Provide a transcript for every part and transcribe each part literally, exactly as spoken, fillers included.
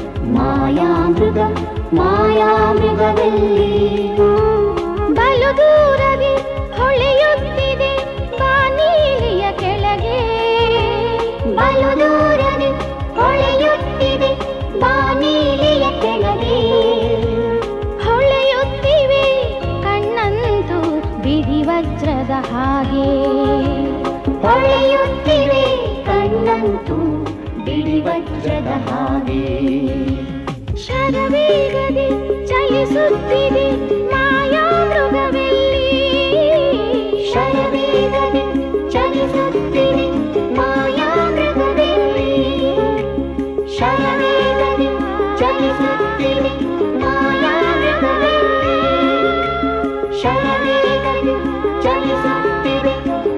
ಮಾಯಾಮೃಗ ಮಾಯಾಮೃಗವೆಲ್ಲಿ ಬಲು ದೂರದಿ ಹೊಳೆಯುತ್ತಿದೆ ಬಾನೀಲಿಯ ಕೆಳಗೆ ಬಲು ದೂರದಿ ಹೊಳೆಯುತ್ತಿದೆ ಬಾನೀಲಿಯ ಕೆಳಗೆ ಹೊಳೆಯುತ್ತಿವೆ ಕಣ್ಣಂತೂ ಬಿಡಿ ವಜ್ರದ ಹಾಗೆ ಹೊಳೆಯುತ್ತಿವೆ ಕಣ್ಣಂತೂ ಬಿಡಿ ವಜ್ರದ ಹಾಗೆ ಶರವೇಗದೆ ಚಲಿಸುತ್ತಿದೆ ಮಾಯಾಮೃಗವೆಲ್ಲಿ ಶರವೇಗದೆ ಚಲಿಸುತ್ತಿದೆ ಮಾಯಾಮೃಗವೆಲ್ಲಿ ಶರವೇಗದೆ ಚಲಿಸುತ್ತಿದೆ ಮಾಯಾಮೃಗವೆಲ್ಲಿ ಶರವೇಗದೆ ಚಲಿಸುತ್ತಿದೆ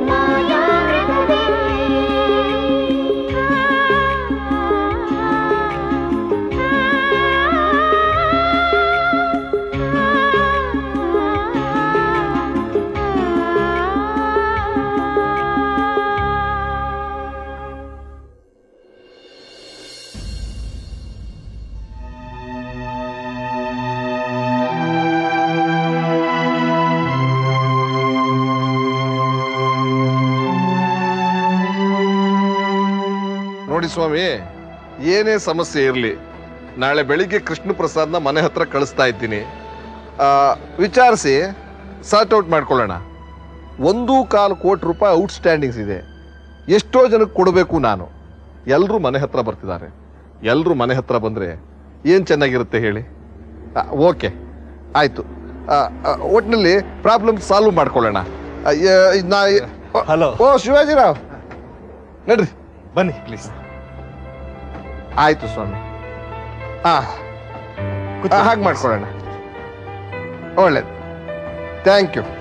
ನೋಡಿ ಸ್ವಾಮಿ, ಏನೇ ಸಮಸ್ಯೆ ಇರಲಿ, ನಾಳೆ ಬೆಳಿಗ್ಗೆ ಕೃಷ್ಣ ಪ್ರಸಾದ್ನ ಮನೆ ಹತ್ರ ಕಳಿಸ್ತಾ ಇದ್ದೀನಿ. ವಿಚಾರಿಸಿ ಸಾರ್ಟ್ ಔಟ್ ಮಾಡ್ಕೊಳ್ಳೋಣ. ಒಂದು ಕಾಲು ಕೋಟಿ ರೂಪಾಯಿ ಔಟ್ಸ್ಟ್ಯಾಂಡಿಂಗ್ಸ್ ಇದೆ. ಎಷ್ಟೋ ಜನಕ್ಕೆ ಕೊಡಬೇಕು ನಾನು. ಎಲ್ಲರೂ ಮನೆ ಹತ್ರ ಬರ್ತಿದ್ದಾರೆ. ಎಲ್ಲರೂ ಮನೆ ಹತ್ರ ಬಂದರೆ ಏನು ಚೆನ್ನಾಗಿರುತ್ತೆ ಹೇಳಿ? ಓಕೆ, ಆಯಿತು. ಒಟ್ಟಿನಲ್ಲಿ ಪ್ರಾಬ್ಲಮ್ ಸಾಲ್ವ್ ಮಾಡ್ಕೊಳ್ಳೋಣ. ನಾ ಹಲೋ. ಓ ಶಿವಾಜಿರಾವ್, ನಡ್ರಿ ಬನ್ನಿ ಪ್ಲೀಸ್. ಆಯ್ತು ಸ್ವಾಮಿ. ಹಾ, ಹಾಗೆ ಮಾಡ್ಕೊಳ್ಳೋಣ. ಒಳ್ಳೇದು, ಥ್ಯಾಂಕ್ ಯು.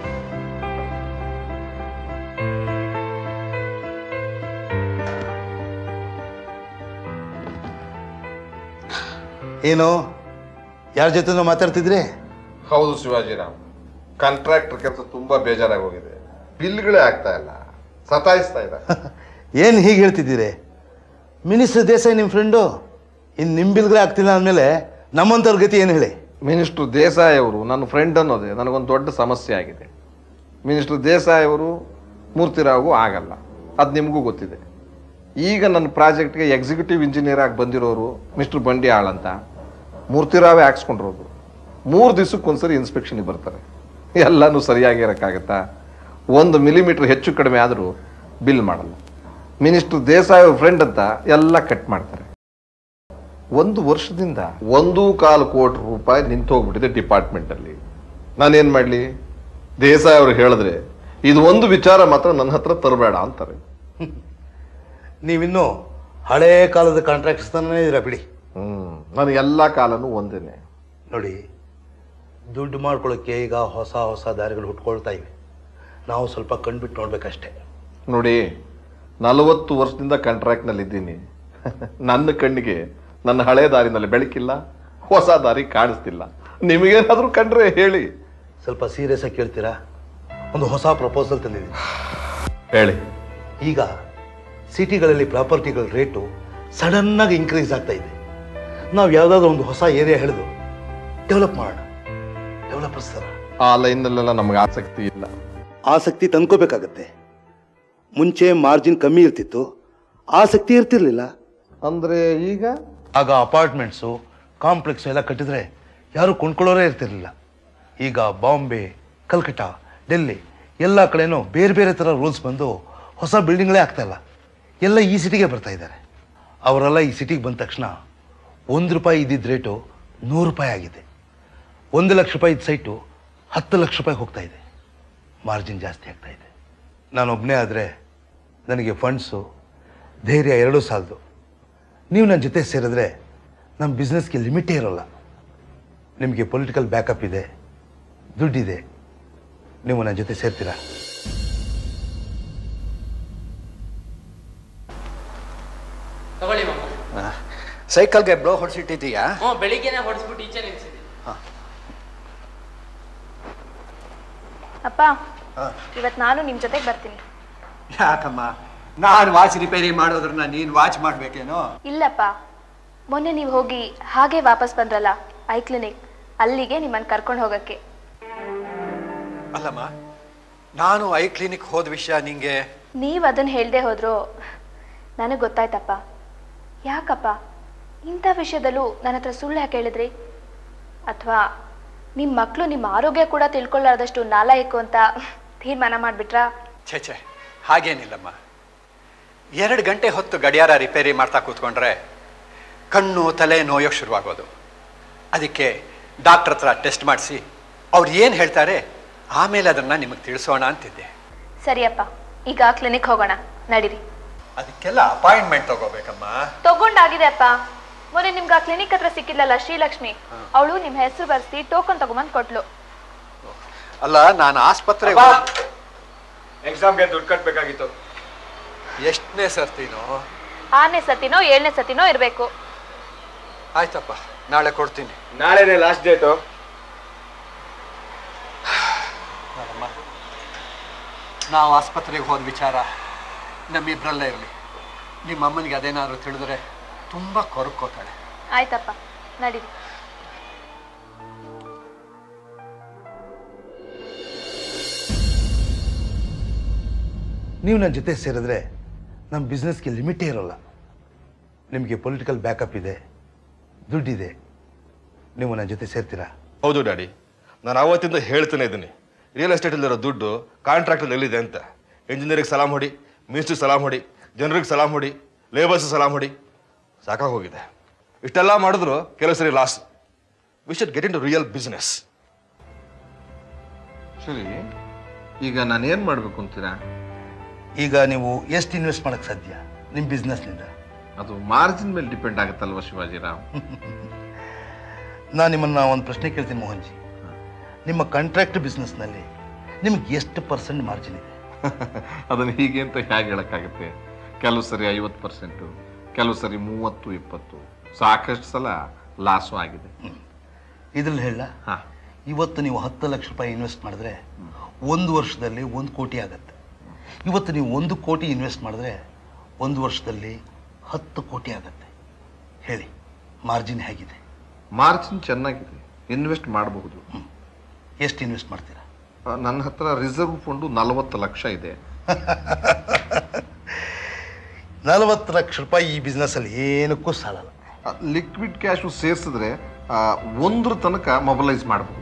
ಏನು, ಯಾರ ಜೊತೆ ಮಾತಾಡ್ತಿದ್ರಿ? ಹೌದು ಶಿವಾಜಿರಾವ್, ಕಾಂಟ್ರಾಕ್ಟರ್ ಕೆಲಸ ತುಂಬಾ ಬೇಜಾರಾಗಿ ಹೋಗಿದೆ. ಬಿಲ್ಗಳೇ ಆಗ್ತಾ ಇಲ್ಲ, ಸತಾಯಿಸ್ತಾ ಇದೆ. ಏನು ಹೀಗೆ ಹೇಳ್ತಿದ್ದೀರಿ? ಮಿನಿಸ್ಟರ್ ದೇಸಾಯಿ ನಿಮ್ಮ ಫ್ರೆಂಡು, ಇನ್ನು ನಿಮ್ಮ ಬಿಲ್ಗಳೇ ಆಗ್ತಿಲ್ಲ ಅಂದಮೇಲೆ ನಮ್ಮಂಥವ್ರ ಗತಿ ಏನು ಹೇಳಿ? ಮಿನಿಸ್ಟರ್ ದೇಸಾಯಿ ಅವರು ನನ್ನ ಫ್ರೆಂಡ್ ಅನ್ನೋದೇ ನನಗೊಂದು ದೊಡ್ಡ ಸಮಸ್ಯೆ ಆಗಿದೆ. ಮಿನಿಸ್ಟರ್ ದೇಸಾಯಿ ಅವರು ಮೂರ್ತಿರಾವ್ಗೂ ಆಗಲ್ಲ, ಅದು ನಿಮಗೂ ಗೊತ್ತಿದೆ. ಈಗ ನನ್ನ ಪ್ರಾಜೆಕ್ಟ್ಗೆ ಎಕ್ಸಿಕ್ಯೂಟಿವ್ ಇಂಜಿನಿಯರ್ ಆಗಿ ಬಂದಿರೋರು ಮಿಸ್ಟರ್ ಬಂಡಿ ಆಳ್ ಅಂತ, ಮೂರ್ತಿರಾವೇ ಹಾಕ್ಸ್ಕೊಂಡಿರೋದು. ಮೂರು ದಿವಸಕ್ಕೊಂದ್ಸರಿ ಇನ್ಸ್ಪೆಕ್ಷನ್ಗೆ ಬರ್ತಾರೆ. ಎಲ್ಲನೂ ಸರಿಯಾಗಿರೋಕ್ಕಾಗತ್ತಾ? ಒಂದು ಮಿಲಿಮೀಟ್ರ್ ಹೆಚ್ಚು ಕಡಿಮೆ ಆದರೂ ಬಿಲ್ ಮಾಡಲ್ಲ. ಮಿನಿಸ್ಟರ್ ದೇಸಾಯಿ ಅವ್ರ ಫ್ರೆಂಡ್ ಅಂತ ಎಲ್ಲ ಕಟ್ ಮಾಡ್ತಾರೆ. ಒಂದು ವರ್ಷದಿಂದ ಒಂದು ಕಾಲು ಕೋಟಿ ರೂಪಾಯಿ ನಿಂತು ಹೋಗ್ಬಿಟ್ಟಿದೆ ಡಿಪಾರ್ಟ್ಮೆಂಟಲ್ಲಿ. ನಾನೇನು ಮಾಡಲಿ? ದೇಸಾಯಿ ಅವ್ರು ಹೇಳಿದ್ರೆ ಇದು ಒಂದು ವಿಚಾರ ಮಾತ್ರ ನನ್ನ ಹತ್ರ ತರಬೇಡ ಅಂತಾರೆ. ನೀವಿನ್ನೂ ಹಳೇ ಕಾಲದ ಕಾಂಟ್ರಾಕ್ಟ್ಸ್ ತಾನೇ ಇದ್ದೀರಾ ಬಿಡಿ. ಹ್ಮ್, ನನಗೆ ಎಲ್ಲ ಕಾಲನೂ ಒಂದೇನೆ. ನೋಡಿ, ದುಡ್ಡು ಮಾಡ್ಕೊಳ್ಳೋಕ್ಕೆ ಈಗ ಹೊಸ ಹೊಸ ದಾರಿಗಳು ಹುಟ್ಕೊಳ್ತಾ ಇವೆ. ನಾವು ಸ್ವಲ್ಪ ಕಣ್ಬಿಟ್ಟು ನೋಡ್ಬೇಕಷ್ಟೇ. ನೋಡಿ, ನಲವತ್ತು ವರ್ಷದಿಂದ ಕಾಂಟ್ರಾಕ್ಟ್ನಲ್ಲಿ ಇದ್ದೀನಿ. ನನ್ನ ಕಣ್ಣಿಗೆ ನನ್ನ ಹಳೆ ದಾರಿನಲ್ಲಿ ಬೆಳಕಿಲ್ಲ, ಹೊಸ ದಾರಿ ಕಾಣಿಸ್ತಿಲ್ಲ. ನಿಮಗೇನಾದರೂ ಕಂಡ್ರೆ ಹೇಳಿ. ಸ್ವಲ್ಪ ಸೀರಿಯಸ್ ಆಗಿ ಕೇಳ್ತೀರಾ? ಒಂದು ಹೊಸ ಪ್ರಪೋಸಲ್ ತಂದಿದ್ದೀನಿ, ಹೇಳಿ. ಈಗ ಸಿಟಿಗಳಲ್ಲಿ ಪ್ರಾಪರ್ಟಿಗಳ ರೇಟು ಸಡನ್ನಾಗಿ ಇನ್ಕ್ರೀಸ್ ಆಗ್ತಾ ಇದೆ. ನಾವು ಯಾವುದಾದ್ರೂ ಒಂದು ಹೊಸ ಏರಿಯಾ ಹಿಡಿದು ಡೆವಲಪ್ ಮಾಡೋಣ. ಡೆವಲಪರ್ಸ್ ಥರ ಆ ಲೈನ್ನಲ್ಲೆಲ್ಲ ನಮ್ಗೆ ಆಸಕ್ತಿ ಇಲ್ಲ. ಆಸಕ್ತಿ ತಂದ್ಕೋಬೇಕಾಗತ್ತೆ. ಮುಂಚೆ ಮಾರ್ಜಿನ್ ಕಮ್ಮಿ ಇರ್ತಿತ್ತು, ಆಸಕ್ತಿ ಇರ್ತಿರ್ಲಿಲ್ಲ. ಅಂದರೆ ಈಗ ಆಗ ಅಪಾರ್ಟ್ಮೆಂಟ್ಸು ಕಾಂಪ್ಲೆಕ್ಸು ಎಲ್ಲ ಕಟ್ಟಿದ್ರೆ ಯಾರು ಕೊಂಡ್ಕೊಳ್ಳೋರೇ ಇರ್ತಿರ್ಲಿಲ್ಲ. ಈಗ ಬಾಂಬೆ, ಕಲ್ಕಟ್ಟ, ಡೆಲ್ಲಿ ಎಲ್ಲ ಕಡೆನೂ ಬೇರೆ ಬೇರೆ ಥರ ರೂಲ್ಸ್ ಬಂದು ಹೊಸ ಬಿಲ್ಡಿಂಗ್ಗಳೇ ಆಗ್ತಾಯಿಲ್ಲ. ಎಲ್ಲ ಈ ಸಿಟಿಗೆ ಬರ್ತಾ ಇದ್ದಾರೆ. ಅವರೆಲ್ಲ ಈ ಸಿಟಿಗೆ ಬಂದ ತಕ್ಷಣ ಒಂದು ರೂಪಾಯಿ ಇದ್ದಿದ್ದ ರೇಟು ನೂರು ರೂಪಾಯಿ ಆಗಿದೆ. ಒಂದು ಲಕ್ಷ ರೂಪಾಯಿ ಇದ್ದ ಸೈಟು ಹತ್ತು ಲಕ್ಷ ರೂಪಾಯಿ ಹೋಗ್ತಾ ಇದೆ. ಮಾರ್ಜಿನ್ ಜಾಸ್ತಿ ಆಗ್ತಾ ಇದೆ. ನಾನೊಬ್ಬನೇ ಆದರೆ ನನಗೆ ಫಂಡ್ಸು, ಧೈರ್ಯ ಎರಡೂ ಸಾಲದು. ನೀವು ನನ್ನ ಜೊತೆ ಸೇರಿದ್ರೆ ನಮ್ಮ ಬಿಸ್ನೆಸ್ಗೆ ಲಿಮಿಟೇ ಇರೋಲ್ಲ. ನಿಮಗೆ ಪೊಲಿಟಿಕಲ್ ಬ್ಯಾಕಪ್ ಇದೆ, ದುಡ್ಡಿದೆ. ನೀವು ನನ್ನ ಜೊತೆ ಸೇರ್ತೀರಾ? ತಗೊಳ್ಳಿ ಮಾಮ. ಸೈಕಲ್ಗೆ ಬ್ಲೋ ಹೊಡಿಸಿಟ್ಟಿದ್ದೀಯಾ? ಹ್ಞೂ, ಬೆಳಿಗ್ಗೆನೆ ಹೊಡಿಸ್ಬಿಟ್ಟು ಈಚೆ ನಿಲ್ಸಿದ್ದೆ. ಅಪ್ಪ, ಇವತ್ತು ನಾನು ನಿಮ್ಮ ಜೊತೆಗೆ ಬರ್ತೀನಿ. ಯಾಕಮ್ಮ, ನಾನು ವಾಚ್ ರಿಪೇರಿ ಮಾಡೋದ್ರನ್ನ ನೀನು ವಾಚ್ ಮಾಡ್ಬೇಕೇನೋ? ಇಲ್ಲಪ್ಪ, ಮೊನ್ನೆ ನೀವು ಹೋಗಿ ಹಾಗೆ ವಾಪಸ್ ಬಂದ್ರಲ್ಲ ಐ ಕ್ಲಿನಿಕ್, ಅಲ್ಲಿಗೆ ನಿಮ್ಮನ್ನು ಕರ್ಕೊಂಡು ಹೋಗಕ್ಕೆ. ಅಲ್ಲಮ್ಮ, ನಾನು ಐ ಕ್ಲಿನಿಕ್ ಹೋದ ವಿಷಯ ನಿಂಗೆ ನೀವು ಅದನ್ನು ಹೇಳ್ದೆ ಹೋದ್ರು ನನಗೆ ಗೊತ್ತಾಯ್ತಪ್ಪ. ಯಾಕಪ್ಪ ಇಂಥ ವಿಷಯದಲ್ಲೂ ನನ್ನ ಹತ್ರ ಸುಳ್ಳು ಯಾಕೆ ಹೇಳಿದ್ರಿ? ಅಥವಾ ನಿಮ್ಮ ಮಕ್ಕಳು ನಿಮ್ಮ ಆರೋಗ್ಯ ಕೂಡ ತಿಳ್ಕೊಳ್ಳಾರ್ದಷ್ಟು ನಾಲಾಯಕು ಅಂತ ತೀರ್ಮಾನ ಮಾಡಿಬಿಟ್ರಾ? ಛೇ ಛೇ ಹಾಗೇನಿಲ್ಲಮ್ಮ. ಎರಡು ಗಂಟೆ ಹೊತ್ತು ಗಡಿಯಾರ ರಿಪೇರಿ ಮಾಡ್ತಾ ಕೂತ್ಕೊಂಡ್ರೆ ಕಣ್ಣು ತಲೆ ನೋಯೋಕ್ಕೆ ಶುರುವಾಗೋದು. ಅದಕ್ಕೆ ಡಾಕ್ಟ್ರ್ ಹತ್ರ ಟೆಸ್ಟ್ ಮಾಡಿಸಿ ಅವ್ರು ಏನು ಹೇಳ್ತಾರೆ ಆಮೇಲೆ ಅದನ್ನು ನಿಮಗೆ ತಿಳಿಸೋಣ ಅಂತಿದ್ದೆ. ಸರಿಯಪ್ಪ, ಈಗ ಕ್ಲಿನಿಕ್ ಹೋಗೋಣ, ನಡೀರಿ. ಅದಕ್ಕೆಲ್ಲ ಅಪಾಯಿಂಟ್ಮೆಂಟ್ ತಗೋಬೇಕಮ್ಮ. ತಗೊಂಡಾಗಿದೆ ಅಪ್ಪ. ಮೊನ್ನೆ ನಿಮ್ಗೆ ಆ ಕ್ಲಿನಿಕ್ ಹತ್ರ ಸಿಕ್ಕಿಲ್ಲಲ್ಲ ಶ್ರೀಲಕ್ಷ್ಮಿ, ಅವಳು ನಿಮ್ಮ ಹೆಸರು ಬರ್ಸಿ ಟೋಕನ್ ತಗೊಂಬಂದು ಕೊಟ್ಲು. ಅಲ್ಲ, ನಾನು ಆಸ್ಪತ್ರೆ ಎಕ್ಸಾಮ್ಗೆ ದುಡ್ಡು ಕಟ್ಟಬೇಕಾಗಿತ್ತು. ಎಷ್ಟನೇ ಸರ್ತಿನೋ? ಆರನೇ ಸತಿನೋ ಏಳನೇ ಸತಿನೋ ಇರಬೇಕು. ಆಯ್ತಪ್ಪ, ನಾಳೆ ಕೊಡ್ತೀನಿ. ನಾಳೆನೇ ಲಾಸ್ಟ್ ಡೇಟು. ನಾವು ಆಸ್ಪತ್ರೆಗೆ ಹೋದ ವಿಚಾರ ನಮ್ಮಿಬ್ಬರಲ್ಲೇ ಇರಲಿ. ನಿಮ್ಮ ಅಮ್ಮನಿಗೆ ಅದೇನಾದ್ರು ತಿಳಿದ್ರೆ ತುಂಬ ಕೊರಕೋತಾಳೆ. ಆಯ್ತಪ್ಪ, ನಡೀರಿ. ನೀವು ನನ್ನ ಜೊತೆ ಸೇರಿದ್ರೆ ನಮ್ಮ ಬಿಸ್ನೆಸ್ಗೆ ಲಿಮಿಟೇ ಇರೋಲ್ಲ. ನಿಮಗೆ ಪೊಲಿಟಿಕಲ್ ಬ್ಯಾಕಪ್ ಇದೆ, ದುಡ್ಡಿದೆ. ನೀವು ನನ್ನ ಜೊತೆ ಸೇರ್ತೀರಾ? ಹೌದು ಡ್ಯಾಡಿ, ನಾನು ಆವತ್ತಿಂದ ಹೇಳ್ತಾನೆ ಇದ್ದೀನಿ, ರಿಯಲ್ ಎಸ್ಟೇಟಲ್ಲಿರೋ ದುಡ್ಡು ಕಾಂಟ್ರಾಕ್ಟಲ್ಲಿ ಎಲ್ಲಿದೆ ಅಂತ. ಇಂಜಿನಿಯರಿಗೆ ಸಲಾಮ್ ಹೊಡಿ, ಮಿನಿಸ್ಟ್ರಿಗೆ ಸಲಾಮ್ ಹೊಡಿ, ಜನರಿಗೆ ಸಲಾಮ್ ಹೊಡಿ, ಲೇಬರ್ಸ್ ಸಲಾಮ್ ಹೊಡಿ, ಸಾಕಾಗಿ ಹೋಗಿದೆ. ಇಷ್ಟೆಲ್ಲ ಮಾಡಿದ್ರು ಕೆಲವು ಸರಿ loss. We should get into real business. ಸರಿ, ಈಗ ನಾನೇನು ಮಾಡಬೇಕು ಅಂತೀರಾ? ಈಗ ನೀವು ಎಷ್ಟು ಇನ್ವೆಸ್ಟ್ ಮಾಡೋಕ್ಕೆ ಸಾಧ್ಯ ನಿಮ್ಮ ಬಿಸ್ನೆಸ್ನಿಂದ? ಅದು ಮಾರ್ಜಿನ್ ಮೇಲೆ ಡಿಪೆಂಡ್ ಆಗುತ್ತಲ್ವ ಶಿವಾಜಿರಾವ್. ನಾನು ನಿಮ್ಮನ್ನು ಒಂದು ಪ್ರಶ್ನೆ ಕೇಳ್ತೀನಿ ಮೋಹನ್ಜಿ. ನಿಮ್ಮ ಕಾಂಟ್ರಾಕ್ಟ್ ಬಿಸ್ನೆಸ್ನಲ್ಲಿ ನಿಮ್ಗೆ ಎಷ್ಟು ಪರ್ಸೆಂಟ್ ಮಾರ್ಜಿನ್ ಇದೆ? ಅದನ್ನು ಹೀಗೆ ಅಂತ ಹೇಗೆ ಹೇಳೋಕ್ಕಾಗುತ್ತೆ? ಕೆಲವು ಸರಿ ಐವತ್ತು ಪರ್ಸೆಂಟು, ಕೆಲವು ಸರಿ ಮೂವತ್ತು ಇಪ್ಪತ್ತು, ಸಾಕಷ್ಟು ಸಲ ಲಾಸು ಆಗಿದೆ. ಇದ್ರಲ್ಲಿ ಹೇಳ, ಹಾಂ, ಇವತ್ತು ನೀವು ಹತ್ತು ಲಕ್ಷ ರೂಪಾಯಿ ಇನ್ವೆಸ್ಟ್ ಮಾಡಿದ್ರೆ ಒಂದು ವರ್ಷದಲ್ಲಿ ಒಂದು ಕೋಟಿ ಆಗುತ್ತೆ. ಇವತ್ತು ನೀವು ಒಂದು ಕೋಟಿ ಇನ್ವೆಸ್ಟ್ ಮಾಡಿದ್ರೆ ಒಂದು ವರ್ಷದಲ್ಲಿ ಹತ್ತು ಕೋಟಿ ಆಗುತ್ತೆ. ಹೇಳಿ, ಮಾರ್ಜಿನ್ ಹೇಗಿದೆ? ಮಾರ್ಜಿನ್ ಚೆನ್ನಾಗಿದೆ, ಇನ್ವೆಸ್ಟ್ ಮಾಡಬಹುದು. ಎಷ್ಟು ಇನ್ವೆಸ್ಟ್ ಮಾಡ್ತೀರಾ? ನನ್ನ ಹತ್ರ ರಿಸರ್ವ್ ಫಂಡು ನಲವತ್ತು ಲಕ್ಷ ಇದೆ. ನಲವತ್ತು ಲಕ್ಷ ರೂಪಾಯಿ ಈ ಬಿಸ್ನೆಸ್ಸಲ್ಲಿ ಏನಕ್ಕೂ ಸಾಲಲ್ಲ. ಲಿಕ್ವಿಡ್ ಕ್ಯಾಶು ಸೇರಿಸಿದ್ರೆ ಒಂದ್ರ ತನಕ ಮೊಬಲೈಸ್ ಮಾಡಬಹುದು.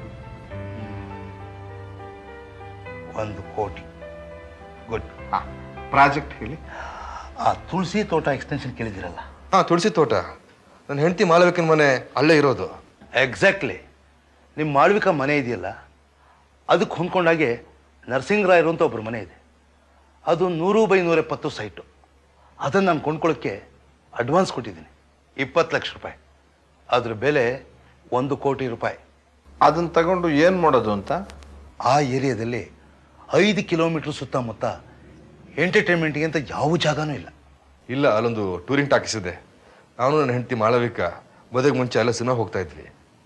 ಒಂದು ಕೋಟಿ. ಗುಡ್. ಹಾಂ, ಪ್ರಾಜೆಕ್ಟ್ ಹೇಳಿ. ಆ ತುಳಸಿ ತೋಟ ಎಕ್ಸ್ಟೆನ್ಷನ್ ಕೇಳಿದಿರಲ್ಲ? ಹಾಂ, ತುಳಸಿ ತೋಟ. ನನ್ನ ಹೆಂಡತಿ ಮಾಲವಿಕನ ಮನೆ ಅಲ್ಲೇ ಇರೋದು. ಎಕ್ಸಾಕ್ಟ್ಲಿ. ನಿಮ್ಮ ಮಾಳ್ವಿಕ ಮನೆ ಇದೆಯಲ್ಲ, ಅದಕ್ಕೆ ಹೊಂದ್ಕೊಂಡಾಗೆ ನರಸಿಂಗರಾಯರು ಅಂತ ಒಬ್ಬರು ಮನೆ ಇದೆ. ಅದು ನೂರು ಬೈ ನೂರ ಎಪ್ಪತ್ತು ಸೈಟು. ಅದನ್ನು ನಾನು ಕೊಂಡ್ಕೊಳ್ಳೋಕ್ಕೆ ಅಡ್ವಾನ್ಸ್ ಕೊಟ್ಟಿದ್ದೀನಿ, ಇಪ್ಪತ್ತು ಲಕ್ಷ ರೂಪಾಯಿ. ಅದ್ರ ಬೆಲೆ ಒಂದು ಕೋಟಿ ರೂಪಾಯಿ. ಅದನ್ನು ತಗೊಂಡು ಏನು ಮಾಡೋದು ಅಂತ? ಆ ಏರಿಯಾದಲ್ಲಿ ಐದು ಕಿಲೋಮೀಟ್ರ್ ಸುತ್ತಮುತ್ತ ಎಂಟರ್ಟೈನ್ಮೆಂಟ್ಗೆ ಅಂತ ಯಾವ ಜಾಗನೂ ಇಲ್ಲ. ಇಲ್ಲ, ಅಲ್ಲೊಂದು ಟೂರಿಂಗ್ ಟಾಕೀಸ್ ಇದೆ. ನಾನು ನನ್ನ ಹೆಂಡತಿ ಮಾಳವಿಕ ಮದುವೆಗೆ ಮುಂಚೆ ಎಲ್ಲ ಸಿನಿಮಾ ಹೋಗ್ತಾ ಇದ್ವಿ.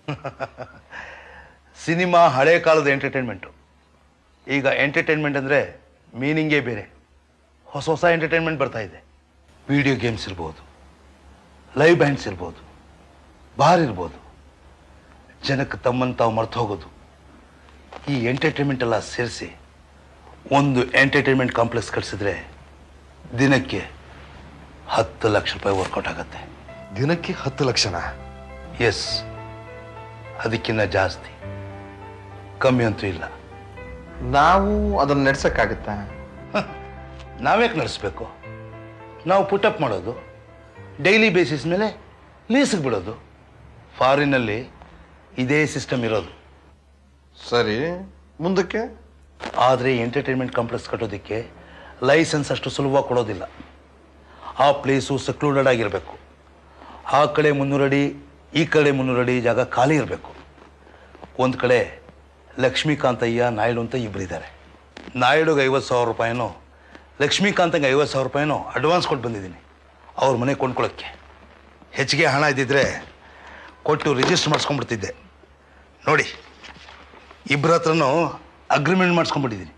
ಸಿನಿಮಾ ಹಳೆ ಕಾಲದ ಎಂಟರ್ಟೈನ್ಮೆಂಟು. ಈಗ ಎಂಟರ್ಟೈನ್ಮೆಂಟ್ ಅಂದರೆ ಮೀನಿಂಗೇ ಬೇರೆ. ಹೊಸ ಹೊಸ ಎಂಟರ್ಟೈನ್ಮೆಂಟ್ ಬರ್ತಾ ಇದೆ. ವಿಡಿಯೋ ಗೇಮ್ಸ್ ಇರ್ಬೋದು, ಲೈವ್ ಬ್ಯಾಂಡ್ಸ್ ಇರ್ಬೋದು, ಬಾರ್ ಇರ್ಬೋದು. ಜನಕ್ಕೆ ತಮ್ಮನ್ನು ತಾವು ಮರ್ತು ಹೋಗೋದು. ಈ ಎಂಟರ್ಟೈನ್ಮೆಂಟ್ ಎಲ್ಲ ಸೇರಿಸಿ ಒಂದು ಎಂಟರ್ಟೈನ್ಮೆಂಟ್ ಕಾಂಪ್ಲೆಕ್ಸ್ ಕಟ್ಸಿದ್ರೆ ದಿನಕ್ಕೆ ಹತ್ತು ಲಕ್ಷ ರೂಪಾಯಿ ವರ್ಕೌಟ್ ಆಗುತ್ತೆ. ದಿನಕ್ಕೆ ಹತ್ತು ಲಕ್ಷನಾ? ಎಸ್, ಅದಕ್ಕಿಂತ ಜಾಸ್ತಿ, ಕಮ್ಮಿ ಅಂತೂ ಇಲ್ಲ. ನಾವು ಅದನ್ನು ನಡೆಸೋಕ್ಕಾಗತ್ತಾ? ನಾವ್ಯಾಕೆ ನಡೆಸ್ಬೇಕು? ನಾವು ಪುಟಪ್ ಮಾಡೋದು, ಡೈಲಿ ಬೇಸಿಸ್ ಮೇಲೆ ಲೀಸಿಗೆ ಬಿಡೋದು. ಫಾರಿನಲ್ಲಿ ಇದೇ ಸಿಸ್ಟಮ್ ಇರೋದು. ಸರಿ, ಮುಂದಕ್ಕೆ? ಆದರೆ ಎಂಟರ್ಟೈನ್ಮೆಂಟ್ ಕಾಂಪ್ಲೆಕ್ಸ್ ಕಟ್ಟೋದಕ್ಕೆ ಲೈಸೆನ್ಸ್ ಅಷ್ಟು ಸುಲಭವಾಗಿ ಕೊಡೋದಿಲ್ಲ. ಆ ಪ್ಲೇಸು ಸೆಕ್ಲೂಡೆಡ್ ಆಗಿರಬೇಕು. ಆ ಕಡೆ ಮುನ್ನೂರು ಅಡಿ, ಈ ಕಡೆ ಮುನ್ನೂರು ಅಡಿ ಜಾಗ ಖಾಲಿ ಇರಬೇಕು. ಒಂದು ಕಡೆ ಲಕ್ಷ್ಮೀಕಾಂತಯ್ಯ ನಾಯ್ಡು ಅಂತ ಇಬ್ಬರಿದ್ದಾರೆ. ನಾಯ್ಡುಗೆ ಐವತ್ತು ಸಾವಿರ ರೂಪಾಯಿನೋ, ಲಕ್ಷ್ಮೀಕಾಂತಂಗೆ ಐವತ್ತು ಸಾವಿರ ರೂಪಾಯಿನೋ ಅಡ್ವಾನ್ಸ್ ಕೊಟ್ಟು ಬಂದಿದ್ದೀನಿ ಅವ್ರ ಮನೆ ಕೊಂಡ್ಕೊಳ್ಳೋಕ್ಕೆ. ಹೆಚ್ಚಿಗೆ ಹಣ ಇದ್ದಿದ್ರೆ ಕೊಟ್ಟು ರಿಜಿಸ್ಟರ್ ಮಾಡಿಸ್ಕೊಂಡ್ಬಿಡ್ತಿದ್ದೆ. ನೋಡಿ, ಇಬ್ಬರ ಹತ್ರನೂ ಅಗ್ರಿಮೆಂಟ್ ಮಾಡಿಸ್ಕೊಂಡ್ಬಿಟ್ಟಿದ್ದೀನಿ.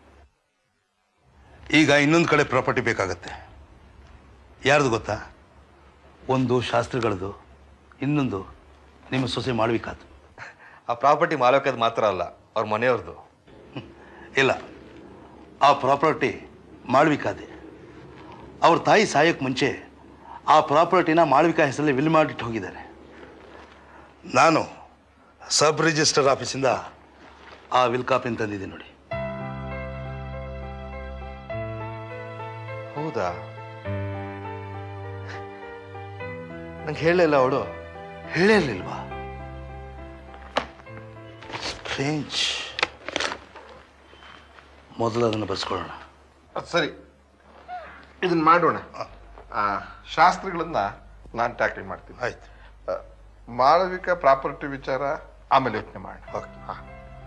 ಈಗ ಇನ್ನೊಂದು ಕಡೆ ಪ್ರಾಪರ್ಟಿ ಬೇಕಾಗತ್ತೆ. ಯಾರ್ದು ಗೊತ್ತಾ? ಒಂದು ಶಾಸ್ತ್ರಿಗಳದು, ಇನ್ನೊಂದು ನಿಮ್ಮ ಸೊಸೆ ಮಾಳ್ವಿಕಾದು. ಆ ಪ್ರಾಪರ್ಟಿ ಮಾಲಕದ ಮಾತ್ರ ಅಲ್ಲ, ಅವ್ರ ಮನೆಯವ್ರದ್ದು. ಇಲ್ಲ, ಆ ಪ್ರಾಪರ್ಟಿ ಮಾಳ್ವಿಕಾದೆ. ಅವ್ರ ತಾಯಿ ಸಾಯೋಕ್ಕೆ ಮುಂಚೆ ಆ ಪ್ರಾಪರ್ಟಿನ ಮಾಳ್ವಿಕಾ ಹೆಸರಲ್ಲಿ ವಿಲ್ ಮಾಡಿಟ್ಟು ಹೋಗಿದ್ದಾರೆ. ನಾನು ಸಬ್ ರಿಜಿಸ್ಟರ್ ಆಫೀಸಿಂದ ಆ ವಿಲ್ ಕಾಪಿನ ತಂದಿದ್ದೀನಿ ನೋಡಿ. ಹೌದಾ? ನಂಗೆ ಹೇಳಲಿಲ್ಲ ಅವಳು. ಹೇಳಿರ್ಲಿಲ್ವಾ? ಸ್ಟ್ರೇಂಜ್. ಮೊದಲು ಅದನ್ನು ಬರ್ಸ್ಕೊಳ್ಳೋಣ. ಅದ್ ಸರಿ, ಇದನ್ನ ಮಾಡೋಣ. ಆ, ಶಾಸ್ತ್ರಿಗಳನ್ನ ನಾನು ಟ್ಯಾಕಲ್ ಮಾಡ್ತೀನಿ. ಆಯ್ತು. ಆ, ಮಾಳವಿಕ ಪ್ರಾಪರ್ಟಿ ವಿಚಾರ ಆಮೇಲೆ ಯೋಚನೆ ಮಾಡೋಣ. ಓಕೆ. ಹಾಂ.